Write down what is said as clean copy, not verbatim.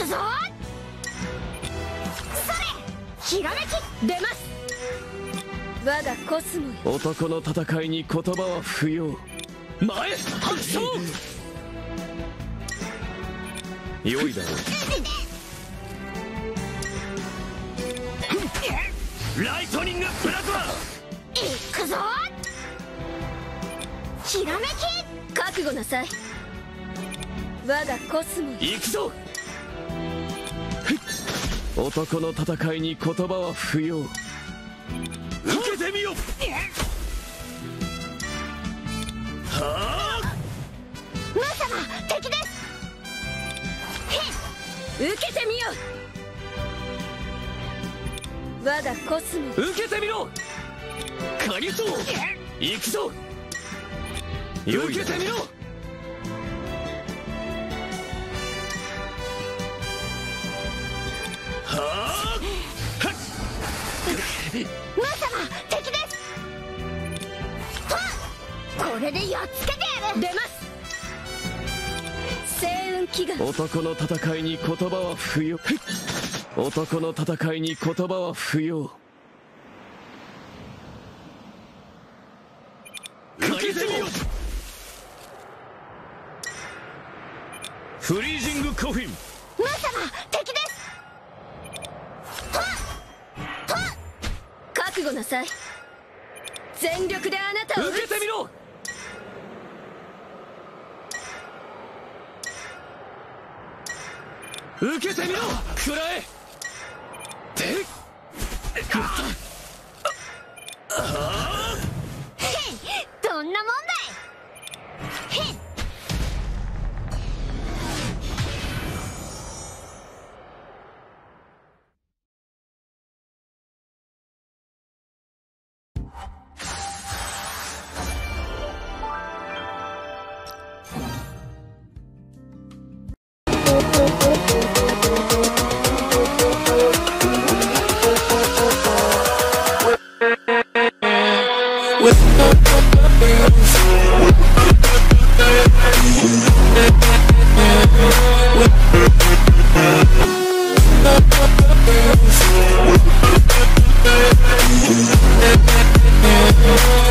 ぞ。それ、ひらめき出ます。我がコスモよ。 男の戦いに言葉は不要。前発想。良いだろう。ライトニングプラズマ。 いくぞ。ひらめき覚悟なさい。我がコスモよ。 行くぞ。男の戦いに言葉は不要。受けてみよ。はあ。 ムー様敵です。受けてみよ。我がコスモ。 受けてみろ。カリソー。行くぞ。受けてみろ。はあ。 ムー様敵です。これでやっつけてやる。出ます。星雲祈願。 男の戦いに言葉は不要。男の戦いに言葉は不要。受けてみよ。フリージングコフィン。 ムー様敵です。覚悟なさい。全力であなたを受けてみろ。受けてみろ。食らえ。でどんなもんだい。 We'll be right back.